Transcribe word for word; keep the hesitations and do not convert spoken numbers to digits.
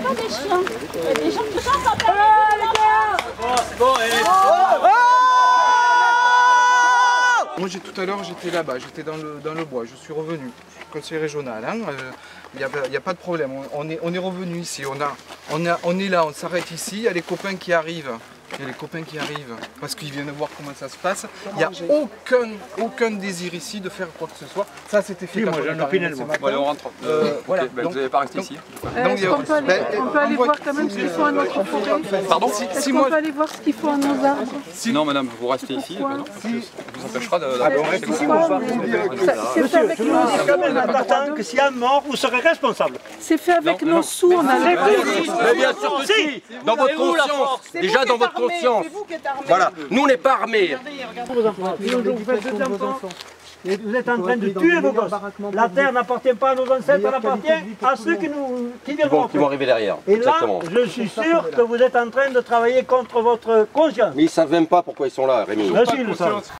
pas des chiens. Il y a des gens qui chantent en permanence. Bon, allez. Moi j'ai tout à l'heure j'étais là-bas, j'étais dans le, dans le bois, je suis revenu, je suis conseiller régional, il hein, n'y a, y a pas de problème, on, on, est, on est revenu ici, on, a, on, a, on est là, on s'arrête ici, il y a les copains qui arrivent, il y a les copains qui arrivent, parce qu'ils viennent voir comment ça se passe, il n'y a aucun, aucun désir ici de faire quoi que ce soit, ça c'était fait oui, quand moi, on est arrivé ce matin. Bon, allez, on rentre. Euh, okay, voilà. bah, donc, vous n'allez pas rester donc, ici donc, Est-ce qu'on peut aller, on peut aller voir quand même ce qu'il faut à notre forêt? Pardon Est-ce si qu'on moi... peut aller voir ce qu'il faut à nos arbres? si... Non madame, vous restez ici, bah, non, si... vous empêchera de... Ah, bon, reste ici, on va. C'est fait avec nos sous, C'est quand on même a le droit important de... que s'il y a mort, vous serez responsable. C'est fait avec nos sous, on a le droit de... Mais bien sûr que si, dans votre conscience, déjà dans votre conscience. Voilà, nous on n'est pas armés. Et vous êtes en train de tuer vos gosses. La terre n'appartient pas à nos ancêtres, elle appartient à ceux qui, nous, qui Qui viendront. vont, qui vont arriver derrière. Et Exactement. là, je suis sûr que vous êtes en train de travailler contre votre conscience. Mais ils savent même pas pourquoi ils sont là, Rémi. Là, si, ils le savent.